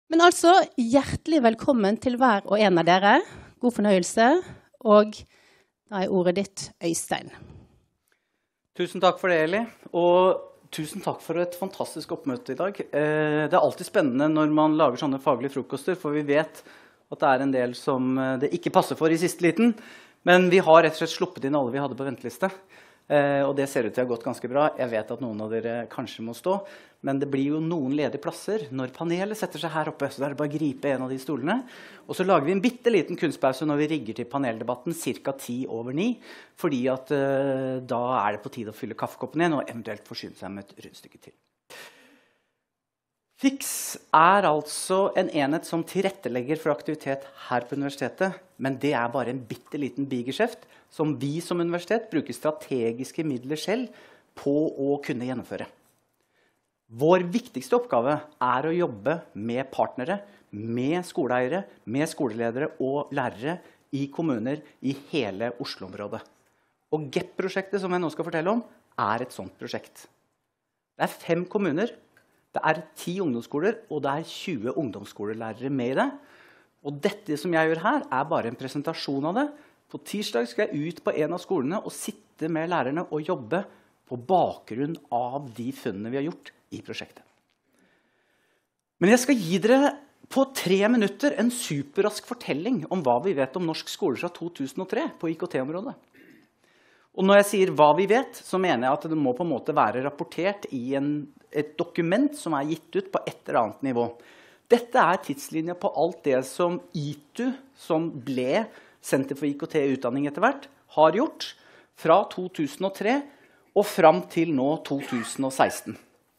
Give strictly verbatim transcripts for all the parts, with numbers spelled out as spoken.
Men altså, hjertelig velkommen til hver og en av dere. God fornøyelse, og da er ordet ditt, Øystein. Tusen takk for det, Eli, og tusen takk for et fantastisk oppmøte i dag. Det er alltid spennende når man lager sånne faglige frokoster, for vi vet at det er en del som det ikke passer for i siste liten, men vi har rett og slett sluppet inn alle vi hadde på venteliste. Og det ser ut til å ha gått ganske bra. Jeg vet at noen av dere kanskje må stå, men det blir jo noen ledige plasser når panelet setter seg her oppe, så da er det bare å gripe en av de stolene. Og så lager vi en bitteliten kunstpause når vi rigger til paneldebatten cirka ti over ni, fordi at uh, da er det på tide å fylle kaffekoppen igjen og eventuelt forsyne seg med et rundstykke til. F I X er altså en enhet som tilrettelegger for aktivitet her på universitetet, men det er bare en bitteliten bigeskjeft som vi som universitet bruker strategiske midler selv på å kunne gjennomføre. Vår viktigste oppgave er å jobbe med partnere, med skoleeiere, med skoleledere og lærere i kommuner i hele Oslo-området. Og G E P-prosjektet som jeg nå skal fortelle om, er et sånt prosjekt. Det er fem kommuner, det er ti ungdomsskoler, og det er tjue ungdomsskolelærere med i det. Og dette som jeg gjør her er bare en presentasjon av det. På tirsdag skal jeg ut på en av skolene og sitte med lærerne og jobbe på bakgrunn av de funnene vi har gjort i prosjektet. Men jeg skal gi dere på tre minutter en superrask fortelling om hva vi vet om norsk skole fra to tusen og tre på I K T-området. Og når jeg sier hva vi vet, så mener jeg at det må på en måte være rapportert i en, et dokument som er gitt ut på et eller annet nivå. Dette er tidslinja på alt det som I T U, som ble Senter for I K T-utdanning etter hvert, har gjort fra to tusen og tre og fram til nå to tusen og seksten.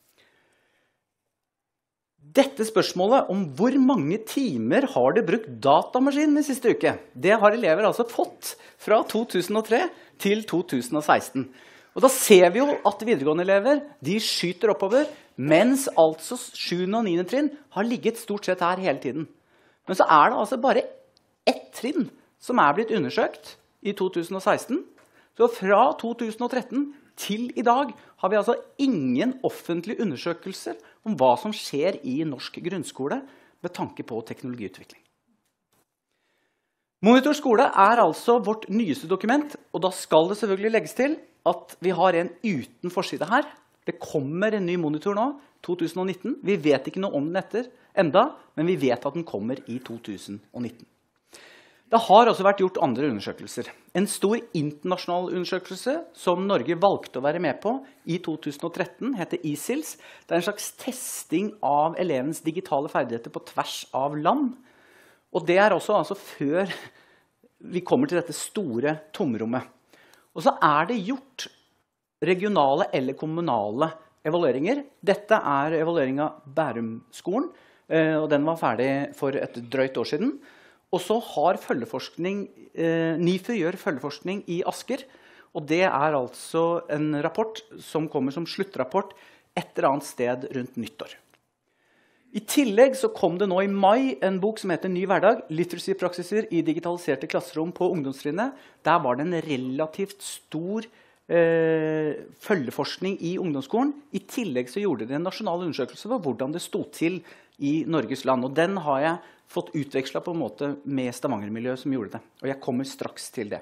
Dette spørsmålet om hvor mange timer har det brukt datamaskinen i siste uke, det har elever altså fått fra to tusen og tre til to tusen og seksten. Og da ser vi jo at videregående elever, de skyter oppover, mens altså sjuende og niende trinn har ligget stort sett her hele tiden. Men så er det altså bare ett trinn som er blitt undersøkt i to tusen og seksten. Så fra to tusen og tretten til i dag har vi altså ingen offentlige undersøkelser om hva som skjer i norsk grunnskole med tanke på teknologiutvikling. Monitor skole er altså vårt nyeste dokument, og da skal det selvfølgelig legges til at vi har en uten forside her. Det kommer en ny monitor nå, to tusen og nitten. Vi vet ikke noe om den etter enda, men vi vet at den kommer i to tusen og nitten. Det har også vært gjort andre undersøkelser. En stor internasjonal undersøkelse som Norge valgte å være med på i to tusen og tretten heter I S I L S. Det er en slags testing av elevens digitale ferdigheter på tvers av land. Og det er også altså før vi kommer til dette store tomrommet. Og så er det gjort regionale eller kommunale evalueringer. Dette er evalueringen av Bærumskolen, og den var ferdig for et drøyt år siden. Og så har følgeforskning, eh, NIFU gjør følgeforskning i Asker, og det er altså en rapport som kommer som sluttrapport et eller annet sted rundt nyttår. I tillegg så kom det nå i mai en bok som heter Ny hverdag, Literacy-praksiser i digitaliserte klasserom på ungdomstrinnet. Der var det en relativt stor eh, følgeforskning i ungdomsskolen. I tillegg så gjorde det en nasjonal undersøkelse for hvordan det stod til i Norges land, og den har jeg fått utvekslet på en måte med Stavanger-miljøet som gjorde det, og jeg kommer straks til det.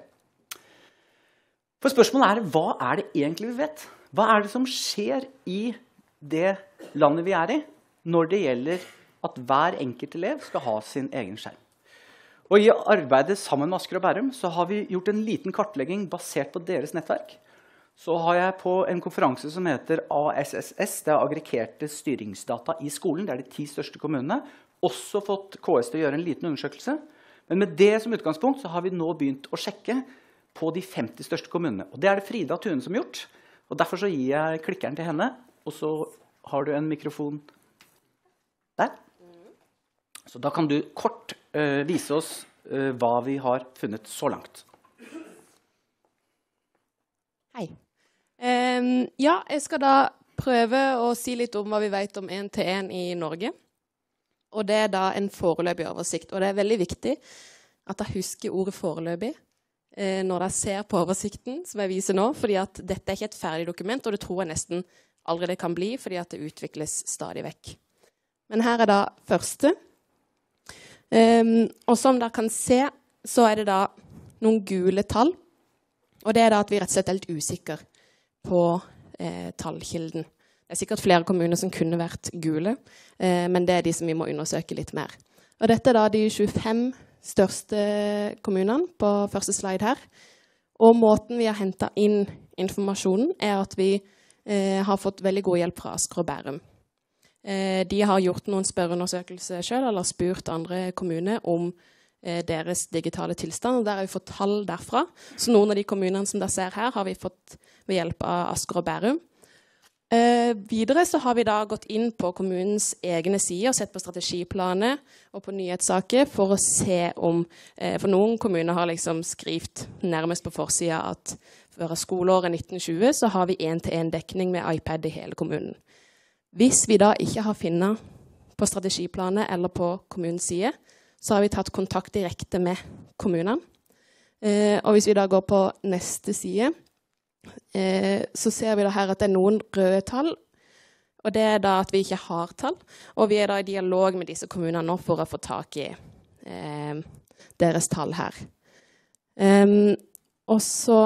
For spørsmålet er, hva er det egentlig vi vet? Hva er det som skjer i det landet vi er i, når det gjelder at hver enkelt elev skal ha sin egen skjerm? Og i arbeidet sammen med Asker og Bærum så har vi gjort en liten kartlegging basert på deres nettverk. Så har jeg på en konferanse som heter A S S S, det er aggregerte styringsdata i skolen, det er de ti største kommunene, også fått K S til å gjøre en liten undersøkelse. Men med det som utgangspunkt så har vi nå begynt å sjekke på de femti største kommunene. Og det er det Frida Thune som har gjort, og derfor så gir jeg klikkeren til henne, og så har du en mikrofon der. Så da kan du kort uh, vise oss uh, hva vi har funnet så langt. Hei. Um, ja, jeg skal da prøve å si litt om hva vi vet om en til en i Norge. Og det er da en foreløpig oversikt. Og det er veldig viktig at jeg husker ordet foreløpig eh, når jeg ser på oversikten som jeg viser nå, fordi at dette er ikke et ferdig dokument, og det tror jeg nesten aldri det kan bli, fordi at det utvikles stadig vekk. Men her er da første, Um, og som dere kan se, så er det da noen gule tall. Og det er da at vi rett og slett er helt usikre på eh, tallkilden. Det er sikkert flere kommuner som kunne vært gule, eh, men det er de som vi må undersøke litt mer. Og dette er da de tjuefem største kommunene på første slide her. Og måten vi har hentet inn informasjonen er at vi eh, har fått veldig god hjelp fra Asker og Bærum. Eh, de har gjort noen spørreundersøkelser selv, eller spurt andre kommuner om eh, deres digitale tilstand, og der har vi fått tall derfra. Så noen av de kommunene som dere ser her har vi fått ved hjelp av Asker og Bærum. Eh, videre så har vi da gått inn på kommunens egne sider og sett på strategiplaner og på nyhetssaker for å se om, eh, for noen kommuner har liksom skrift nærmest på forsida at før skoleåret nitten tjue så har vi en-til-en dekning med iPad i hele kommunen. Hvis vi da ikke har funnet på strategiplaner eller på kommunens side, så har vi tatt kontakt direkte med kommunene. Eh, og hvis vi da går på neste side, Eh, så ser vi da her at det er noen røde tall, og det er da at vi ikke har tall, og vi er da i dialog med disse kommunene nå for å få tak i eh, deres tall her. Um, og så,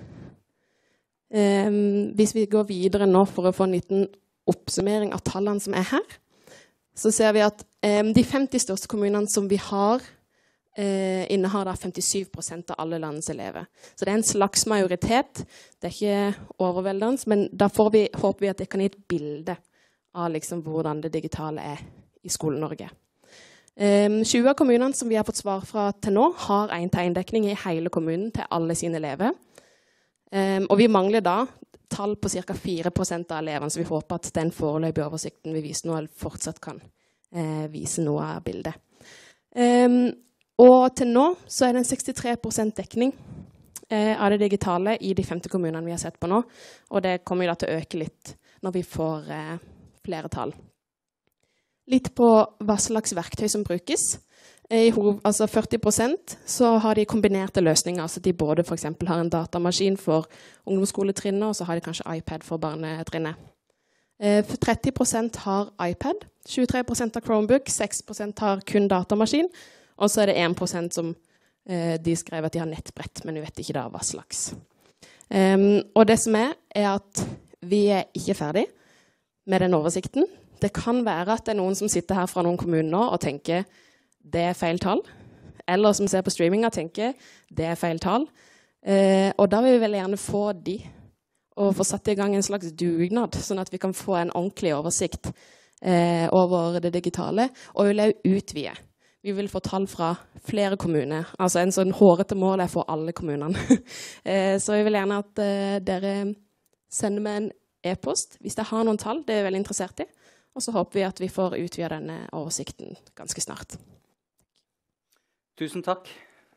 um, hvis vi går videre nå for å få en liten oppsummering av tallene som er her, så ser vi at um, de femti største kommunene som vi har, Eh, innehar da femtisyv prosent av alle landets elever. Så det er en slags majoritet. Det er ikke overveldende, men da får vi, håper vi at det kan gi et bilde av liksom hvordan det digitale er i Skole-Norge. Eh, tjue av kommunene som vi har fått svar fra til nå, har en-til-en-dekning i hele kommunen til alle sine elever. Eh, og vi mangler da tall på ca. fire prosent av elevene, så vi håper at den foreløpige oversikten vi viser nå, fortsatt kan eh, vise noe av bildet. Eh, Og til nå så er det en sekstitre prosent dekning eh, av det digitale i de femti kommunene vi har sett på nå. Og det kommer da til å øke litt når vi får eh, flere tall. Litt på hva slags verktøy som brukes. Eh, I hov, altså førti prosent så har de kombinerte løsninger. Altså de både for eksempel har en datamaskin for ungdomsskoletrinnet, og så har de kanskje iPad for barnetrinnet. Eh, tretti prosent har iPad, tjuetre prosent har Chromebook, seks prosent har kun datamaskin. Og så er det en prosent som eh, de skrev at de har nettbrett, men vi vet ikke da hva slags. Um, og det som er, er at vi er ikke ferdig med den oversikten. Det kan være at det er noen som sitter her fra noen kommuner nå og tenker det er feil tall. Eller som ser på streaming og tenker det er feil tall. Uh, og da vil vi vel gjerne få de og få satt i gang en slags dugnad, sånn at vi kan få en ordentlig oversikt uh, over det digitale, og vi vil også utvide. Vi vil få tall fra flere kommuner. Altså en sånn hårete mål er for alle kommunene. Så vi vil gjerne at uh, dere sender meg en e-post hvis dere har noen tall. Det er jeg veldig interessert i. Og så håper vi at vi får utvidet denne oversikten ganske snart. Tusen takk.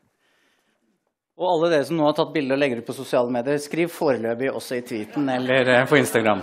Og alle dere som nå har tatt bilder og legger ut på sosiale medier, skriv foreløpig også i tweeten eller på Instagram.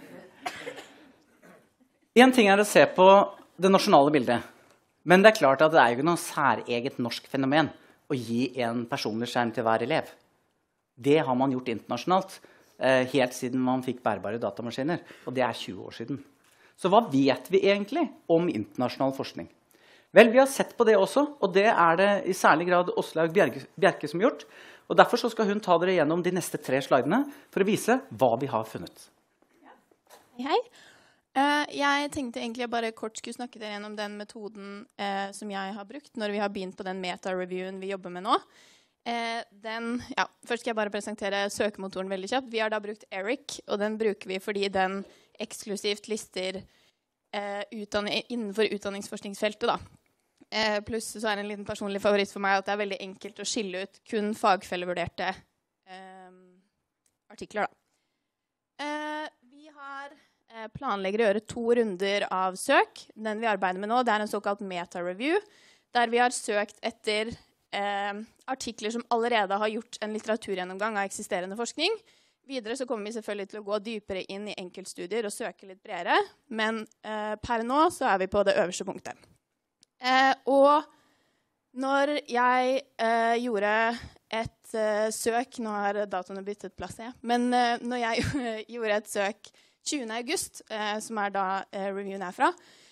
En ting er å se på det nasjonale bildet. Men det er klart at det er jo ikke noe særeget norsk fenomen å gi en personlig skjerm til hver elev. Det har man gjort internasjonalt, eh, helt siden man fikk bærbare datamaskiner, og det er tjue år siden. Så hva vet vi egentlig om internasjonal forskning? Vel, vi har sett på det også, og det er det i særlig grad Åslaug Bjerke, Bjerke som har gjort. Og derfor så skal hun ta dere gjennom de neste tre slidene for å vise hva vi har funnet. Hei, hei. Uh, jeg tenkte egentlig jeg bare kort skulle snakke dere gjennom den metoden uh, som jeg har brukt når vi har begynt på den meta-reviewen vi jobber med nå. Uh, den, ja, først skal jeg bare presentere søkemotoren veldig kjapt. Vi har da brukt Eric, og den bruker vi fordi den eksklusivt lister uh, utdanning, innenfor utdanningsforskningsfeltet da. Uh, pluss så er det en liten personlig favoritt for meg at det er veldig enkelt å skille ut kun fagfellevurderte uh, artikler da. Uh, vi har planlegger å gjøre to runder av søk. Den vi arbeider med nå, det er en såkalt meta-review, der vi har søkt etter eh, artikler som allerede har gjort en litteraturgjennomgang av eksisterende forskning. Videre så kommer vi selvfølgelig til å gå dypere inn i enkeltstudier og søke litt bredere, men eh, per nå så er vi på det øverste punktet. Eh, og når jeg eh, gjorde et eh, søk, nå har dataene byttet plass, ja. men eh, når jeg gjorde et søk tjuende august, eh, som er da eh, reviewen er fra,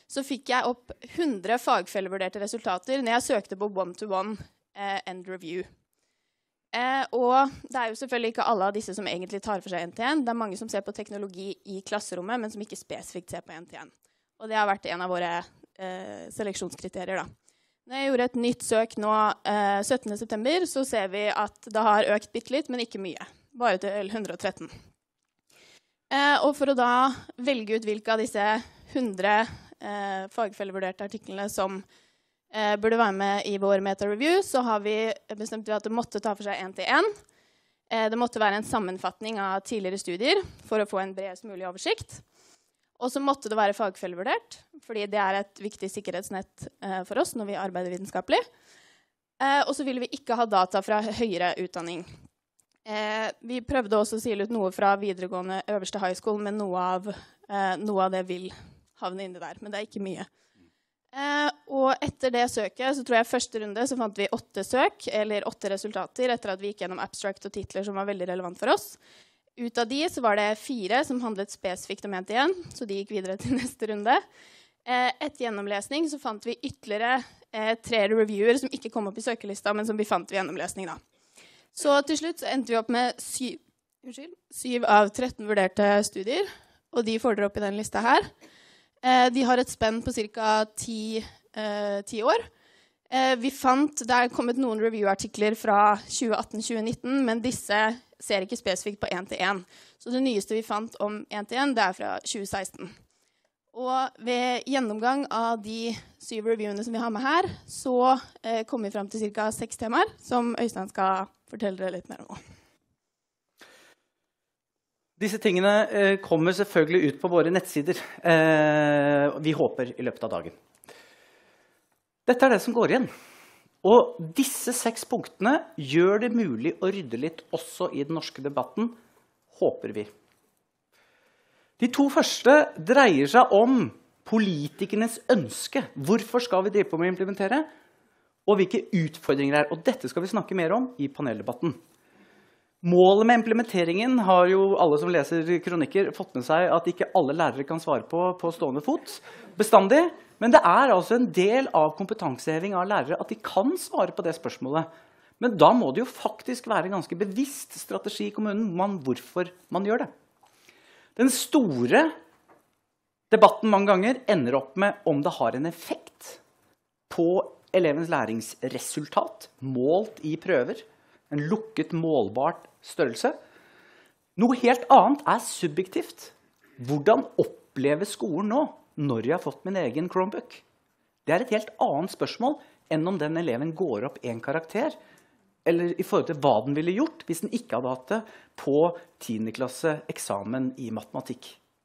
så fikk jeg opp hundre fagfellevurderte resultater når jeg søkte på one-to-one eh, end review. Eh, og det er jo selvfølgelig ikke alle av disse som egentlig tar for seg N T N. Det er mange som ser på teknologi i klasserommet, men som ikke spesifikt ser på N T N. Og det har vært en av våre eh, seleksjonskriterier da. Når jeg gjorde et nytt søk nå eh, syttende september, så ser vi at det har økt bitte litt, men ikke mye. Bare til hundre og tretten. Eh, og for å da velge ut hvilke av disse hundre eh, fagfellevurderte artiklene som eh, burde være med i vår meta-review, så har vi bestemt at det måtte ta for seg N T N. Eh, det måtte være en sammenfatning av tidligere studier for å få en bredest mulig oversikt. Og så måtte det være fagfellevurdert, fordi det er et viktig sikkerhetsnett eh, for oss når vi arbeider vitenskapelig. Eh, og så ville vi ikke ha data fra høyere utdanning. Eh, vi prøvde også å sile ut noe fra videregående øverste high school, men noe av, eh, noe av det vil havne inne der, men det er ikke mye. Eh, og etter det søket, så tror jeg første runde, så fant vi åtte søk, eller åtte resultater, etter at vi gikk gjennom abstract og titler som var veldig relevant for oss. Ut av de så var det fire som handlet spesifikt om N T N, så de gikk videre til neste runde. Eh, etter gjennomlesning så fant vi ytterligere eh, tre reviewer som ikke kom opp i søkelista, men som vi fant ved gjennomlesning da. Så til slutt så endte vi opp med syv, unnskyld, syv av tretten vurderte studier, og de får dere opp i den lista her. Eh, de har et spenn på cirka ti, eh, ti år. Eh, vi fant, det er kommet noen review-artikler fra tjue atten til tjue nitten, men disse ser ikke spesifikt på N T N. Så det nyeste vi fant om N T N, det er fra tjue seksten. Og ved gjennomgang av de syv reviewene som vi har med her, så eh, kommer vi frem til cirka seks temaer, som Øystein skal fortelle dere litt mer om. Disse tingene eh, kommer selvfølgelig ut på våre nettsider. Eh, vi håper i løpet av dagen. Dette er det som går igjen. Og disse seks punktene gjør det mulig å rydde litt også i den norske debatten, håper vi. De to første dreier seg om politikernes ønske. Hvorfor skal vi drive på med å implementere? Og hvilke utfordringer er. Og dette skal vi snakke mer om i paneldebatten. Målet med implementeringen har jo alle som leser kronikker fått med seg at ikke alle lærere kan svare på på stående fot bestandig. Men det er altså en del av kompetanseheving av lærere at de kan svare på det spørsmålet. Men da må det jo faktisk være en ganske bevisst strategi i kommunen man, hvorfor man gjør det. Den store debatten mange ganger ender opp med om det har en effekt på elevens læringsresultat, målt i prøver, en lukket målbart størrelse. Noe helt annet er subjektivt. Hvordan opplever skolen nå når jeg har fått min egen Chromebook? Det er et helt annet spørsmål enn om den eleven går opp en karakter, eller i forhold til hva den ville gjort hvis den ikke hadde hatt det på tiende klasse eksamen i matematikk.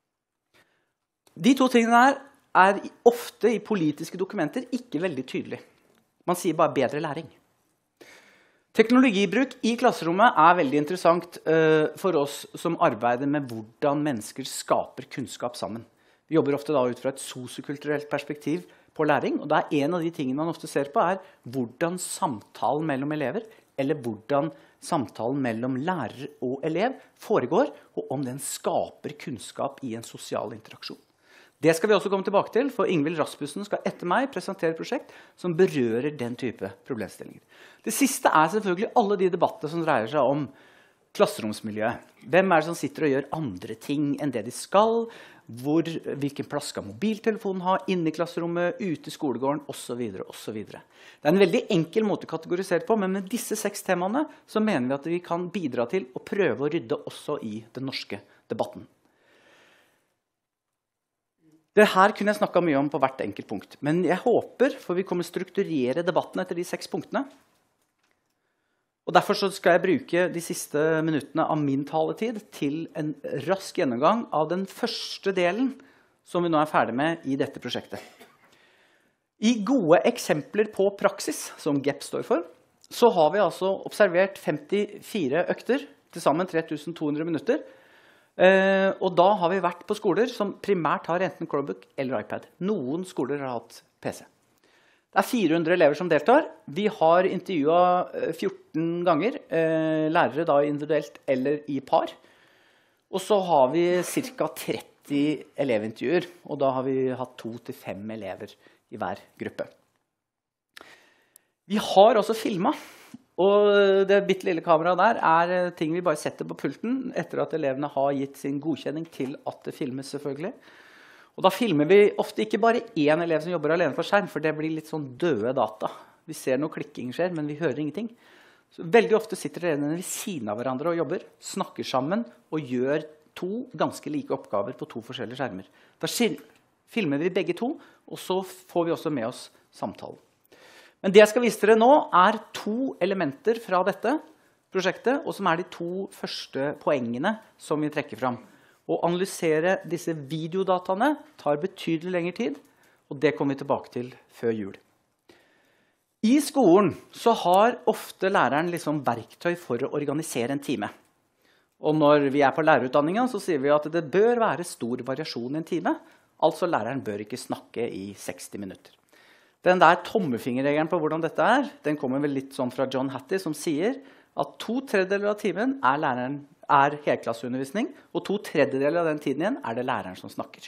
De to tingene her er ofte i politiske dokumenter ikke veldig tydelige. Man sier bare bedre læring. Teknologibruk i klasserommet er veldig interessant uh, for oss som arbeider med hvordan mennesker skaper kunnskap sammen. Vi jobber ofte da ut fra et sosiokulturelt perspektiv på læring, og det er en av de tingene man ofte ser på er hvordan samtalen mellom elever, eller hvordan samtalen mellom lærer og elev foregår, og om den skaper kunnskap i en sosial interaksjon. Det skal vi også komme tilbake til, for Ingvild Rasmussen skal etter meg presentere et prosjekt som berører den type problemstillinger. Det siste er selvfølgelig alle de debatter som dreier seg om klasseromsmiljøet. Hvem er det som sitter og gjør andre ting enn det de skal? Hvor, hvilken plass skal mobiltelefonen ha inne i klasserommet, ute i skolegården, og så videre, og så videre. Det er en veldig enkel måte å kategorisere på, men med disse seks temaene så mener vi at vi kan bidra til å prøve å rydde også i den norske debatten. Det her kunne jeg snakket mye om på hvert enkelt punkt, men jeg håper, for vi kommer å strukturere debatten etter de seks punktene. Og derfor så skal jeg bruke de siste minuttene av min taletid til en rask gjennomgang av den første delen som vi nå er ferdig med i dette prosjektet. I gode eksempler på praksis, som G E P står for, så har vi altså observert femtifire økter, til sammen tre tusen to hundre minutter. Eh, og da har vi vært på skoler som primært har enten Chromebook eller iPad. Noen skoler har hatt P C. Det er fire hundre elever som deltar. Vi har intervjuet fjorten ganger, eh, lærere da individuelt eller i par. Og så har vi cirka tretti nitti elevintervjuer, og da har vi hatt to til fem elever i hver gruppe. Vi har også filmet, og det bitte lille kameraet der er ting vi bare setter på pulten etter at elevene har gitt sin godkjenning til at det filmes selvfølgelig. Og da filmer vi ofte ikke bare en elev som jobber alene på skjerm, for det blir litt sånn døde data. Vi ser noe klikking skjer, men vi hører ingenting. Så veldig ofte sitter elevene ved siden av hverandre og jobber, snakker sammen og gjør to ganske like oppgaver på to forskjellige skjermer. Da filmer vi begge to, og så får vi også med oss samtalen. Men det jeg skal vise dere nå er to elementer fra dette prosjektet, og som er de to første poengene som vi trekker fram. Å analysere disse videodataene tar betydelig lengre tid, og det kommer vi tilbake til før jul. I skolen så har ofte læreren liksom verktøy for å organisere en time. Og når vi er på lærerutdanningen så sier vi at det bør være stor variasjon i en time, altså læreren bør ikke snakke i seksti minutter. Den der tommefingerregelen på hvordan dette er, den kommer vel litt sånn fra John Hattie, som sier at to tredjedeler av timen er, læreren, er helklasseundervisning, og to tredjedeler av den tiden igjen er det læreren som snakker.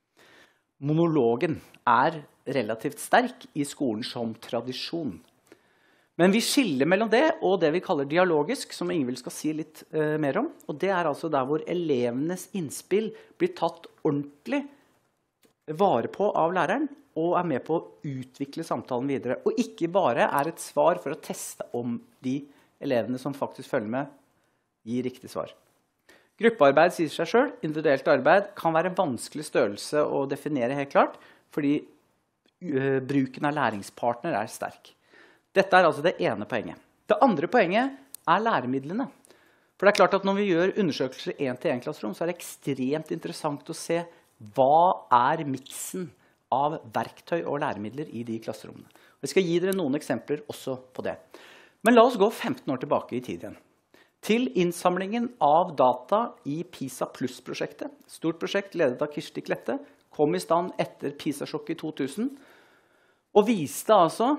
Monologen er relativt sterk i skolen som tradisjon. Men vi skiller mellom det og det vi kaller dialogisk, som Ingvild skal si litt eh, mer om. Og det er altså der hvor elevenes innspill blir tatt ordentlig vare på av læreren, og er med på å utvikle samtalen videre. Og ikke bare er et svar for å teste om de elevene som faktisk følger med, gir riktig svar. Gruppearbeid sier seg selv. Individuelt arbeid kan være en vanskelig størrelse å definere helt klart, fordi uh, bruken av læringspartner er sterk. Dette er altså det ene poenget. Det andre poenget er læremidlene. For det er klart at når vi gjør undersøkelser i en-til-en-klasserom, så er det ekstremt interessant å se hva er miksen av verktøy og læremidler i de klasserommene. Jeg skal gi dere noen eksempler også på det. Men la oss gå femten år tilbake i tid igjen. Til innsamlingen av data i PISA Plus-prosjektet, stort prosjekt ledet av Kirsti Klette, kom i stand etter PISA-sjokket i to tusen, og viste altså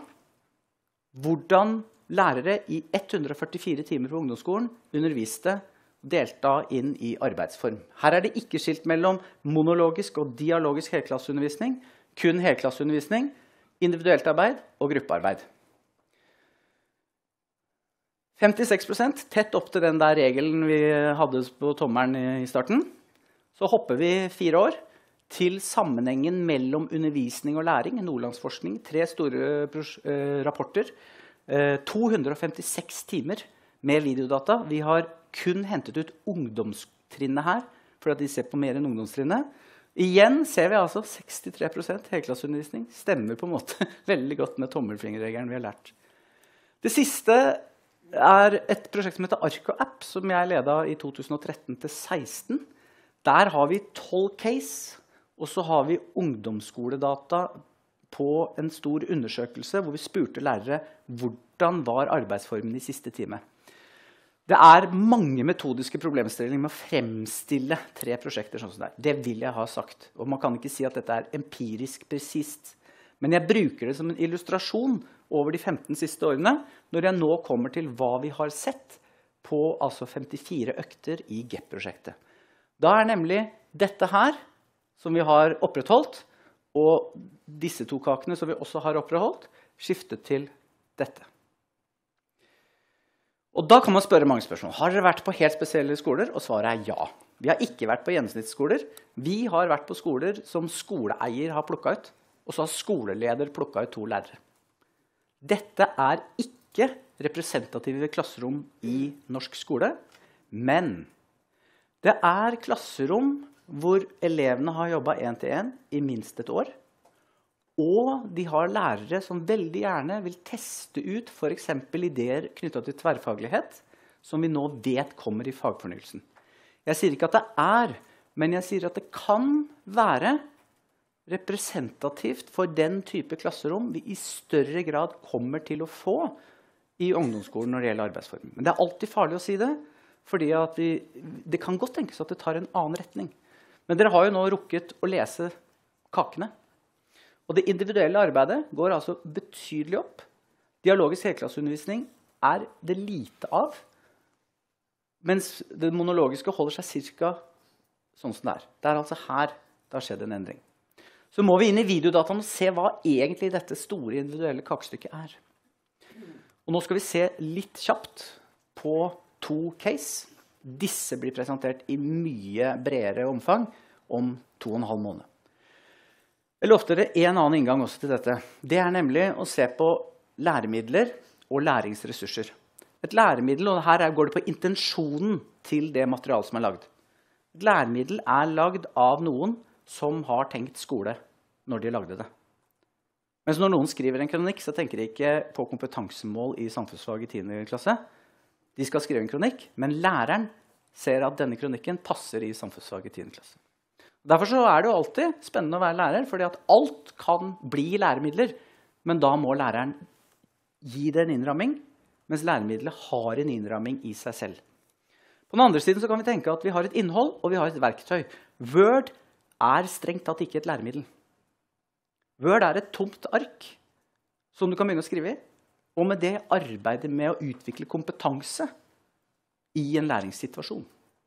hvordan lærere i hundre og førtifire timer på ungdomsskolen underviste delta inn i arbeidsform. Her er det ikke skilt mellom monologisk og dialogisk helklasseundervisning, kun helklasseundervisning, individuelt arbeid og gruppearbeid. femtiseks prosent, tett opp til den der regelen vi hadde på tommeren i starten. Så hopper vi fire år til sammenhengen mellom undervisning og læring, Nordlandsforskning, tre store eh, rapporter, eh, to hundre og femtiseks timer med videodata. Vi har kun hentet ut ungdomstrinnet her, for at de ser på mer enn ungdomstrinnet. Igjen ser vi altså sekstitre prosent helklasseundervisning. Stemmer på en måte veldig godt med tommelfingerregelen vi har lært. Det siste er et prosjekt som heter ArcoApp, som jeg ledet i to tusen og tretten til seksten. Der har vi tolv case, og så har vi ungdomsskoledata på en stor undersøkelse, hvor vi spurte lærere hvordan var arbeidsformen i siste time. Det er mange metodiske problemstillinger med å fremstille tre prosjekter sånn som det er. Det vil jeg ha sagt, og man kan ikke si at dette er empirisk presist. Men jeg bruker det som en illustrasjon over de femten siste årene, når jeg nå kommer til hva vi har sett på altså femtifire økter i G E P-prosjektet. Da er nemlig dette her, som vi har opprettholdt, og disse to kakene som vi også har opprettholdt, skiftet til dette. Og da kan man spørre mange spørsmål. Har dere vært på helt spesielle skoler? Og svaret er ja. Vi har ikke vært på gjennomsnittsskoler. Vi har vært på skoler som skoleeier har plukket ut, og så har skoleleder plukket ut to lærere. Dette er ikke representative klasserom i norsk skole, men det er klasserom hvor elevene har jobbet en til en i minst et år, og de har lærere som veldig gjerne vil teste ut for eksempel ideer knyttet til tverrfaglighet, som vi nå vet kommer i fagfornyelsen. Jeg sier ikke at det er, men jeg sier at det kan være representativt for den type klasserom vi i større grad kommer til å få i ungdomsskolen når det gjelder arbeidsformen. Men det er alltid farlig å si det, fordi at vi, det kan godt tenkes at det tar en annen retning. Men dere har jo nå rukket å lese kakene. Og det individuelle arbeidet går altså betydelig opp. Dialogisk helklasseundervisning er det lite av, mens det monologiske holder seg cirka sånn som det er. Det er altså her det har skjedd en endring. Så må vi inn i videodataen og se hva egentlig dette store individuelle kakestykket er. Og nå skal vi se litt kjapt på to case. Disse blir presentert i mye bredere omfang om to og en halv måned. Jeg lovte dere en annen inngang også til dette. Det er nemlig å se på læremidler og læringsressurser. Et læremiddel, og her går det på intensjonen til det materialet som er lagd. Et læremiddel er lagd av noen som har tenkt skole når de lagde det. Mens når noen skriver en kronikk, så tenker de ikke på kompetansemål i samfunnsfag i tiende klasse. De skal skrive en kronikk, men læreren ser at denne kronikken passer i samfunnsfag i tiende klasse. Derfor så er det jo alltid spennende å være lærer, fordi at alt kan bli læremidler, men da må læreren gi det en innramming, mens læremiddelet har en innramming i seg selv. På den andre siden så kan vi tenke at vi har et innhold, og vi har et verktøy. Word er strengt tatt ikke et læremiddel. Word er et tomt ark som du kan begynne å skrive i, og med det arbeidet med å utvikle kompetanse i en læringssituasjon.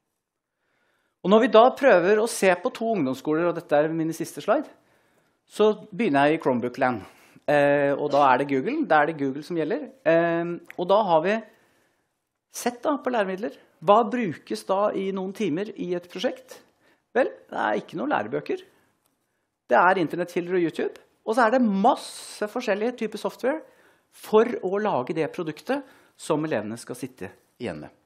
Og når vi da prøver å se på to ungdomsskoler, og dette er mine siste slide, så begynner jeg i Chromebook-land. Eh, og da er det Google, da er det Google som gjelder. Eh, og da har vi sett da på læremidler. Hva brukes da i noen timer i et prosjekt? Vel, det er ikke noen lærebøker. Det er internettkilder og YouTube. Og så er det masse forskjellige typer software for å lage det produktet som elevene skal sitte igjen med.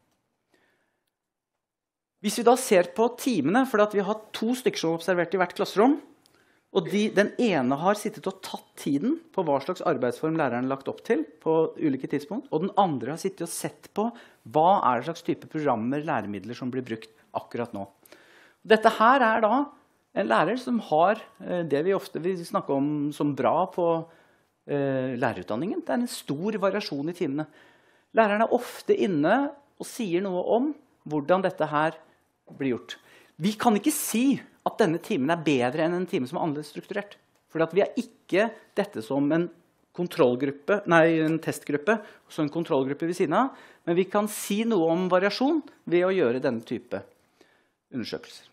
Hvis vi da ser på timene, for vi har to stykker som er observert i hvert klasserom, og de, den ene har sittet og tatt tiden på hva slags arbeidsform læreren har lagt opp til på ulike tidspunkt, og den andre har sittet og sett på hva er det slags type programmer, læremidler som blir brukt akkurat nå. Dette her er da en lærer som har det vi ofte vil snakke om som bra på eh, lærerutdanningen. Det er en stor variasjon i timene. Læreren er ofte inne og sier noe om hvordan dette her blir gjort. Vi kan ikke si at denne timen er bedre enn en time som er annerledes strukturert. For vi er ikke dette som en kontrollgruppe, nei, en testgruppe, og så en kontrollgruppe ved siden av, men vi kan si noe om variasjon ved å gjøre denne type undersøkelser.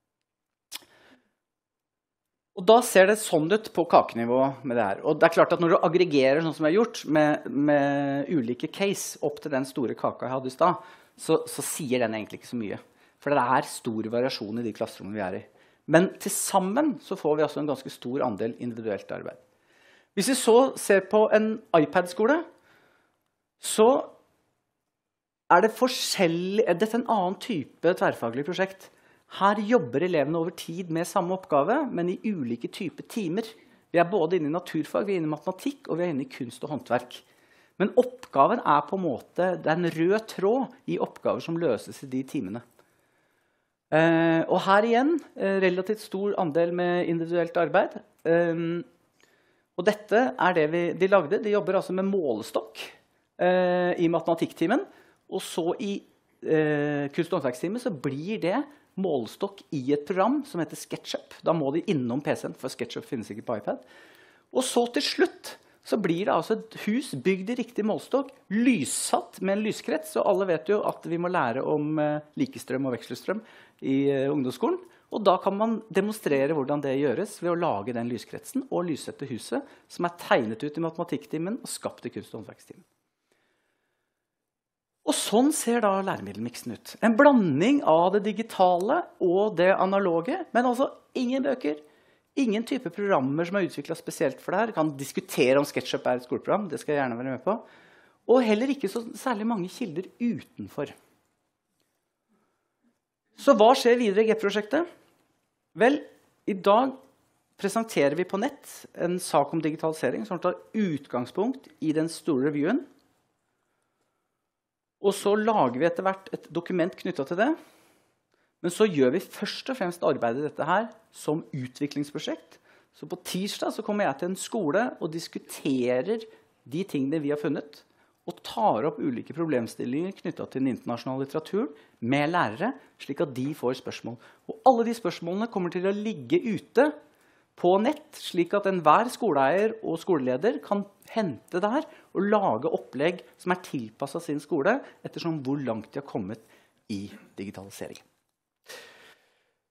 Og da ser det sånn ut på kakenivå med det her. Og det er klart at når du aggregerer sånn som jeg har gjort, med, med ulike case opp til den store kaka jeg hadde i sted, så, så sier den egentlig ikke så mye. For det er stor variasjon i de klasserommene vi er i. Men til sammen så får vi altså en ganske stor andel individuelt arbeid. Hvis vi så ser på en iPad-skole, så er det forskjellig, dette er en annen type tverrfaglig prosjekt. Her jobber elevene over tid med samme oppgave, men i ulike typer timer. Vi er både inne i naturfag, vi er inne i matematikk, og vi er inne i kunst og håndverk. Men oppgaven er på en måte, det er en rød tråd i oppgaver som løses i de timene. Eh, og her igjen, eh, relativt stor andel med individuelt arbeid. Eh, og dette er det vi, de lagde. De jobber altså med målestokk eh, i matematikktimen. Og så i eh, kunst- og håndverkstimen så blir det målestokk i et program som heter SketchUp. Da må de innom P C-en, for SketchUp finnes ikke på iPad. Og så til slutt så blir det altså et hus bygd i riktig målestokk, lyssatt med en lyskrets, og alle vet jo at vi må lære om eh, likestrøm og vekselstrøm i eh, ungdomsskolen. Og da kan man demonstrere hvordan det gjøres ved å lage den lyskretsen og lyssette huset som er tegnet ut i matematikktimen og skapt i kunst- og håndverkstimen. Og sånn ser da læremiddelmiksen ut. En blanding av det digitale og det analoge, men altså ingen bøker, ingen type programmer som er utviklet spesielt for det her. Jeg kan diskutere om SketchUp er et skoleprogram, det skal jeg gjerne være med på. Og heller ikke så særlig mange kilder utenfor. Så hva skjer videre i G-prosjektet? Vel, i dag presenterer vi på nett en sak om digitalisering som tar utgangspunkt i den store reviewen. Og så lager vi etter hvert et dokument knyttet til det. Men så gjør vi først og fremst arbeidet i dette her som utviklingsprosjekt. Så på tirsdag så kommer jeg til en skole og diskuterer de tingene vi har funnet, og tar opp ulike problemstillinger knyttet til den internasjonale litteraturen med lærere, slik at de får spørsmål. Og alle de spørsmålene kommer til å ligge ute på nett, slik at enhver skoleeier og skoleleder kan hente der og lage opplegg som er tilpasset sin skole, ettersom hvor langt de har kommet i digitaliseringen.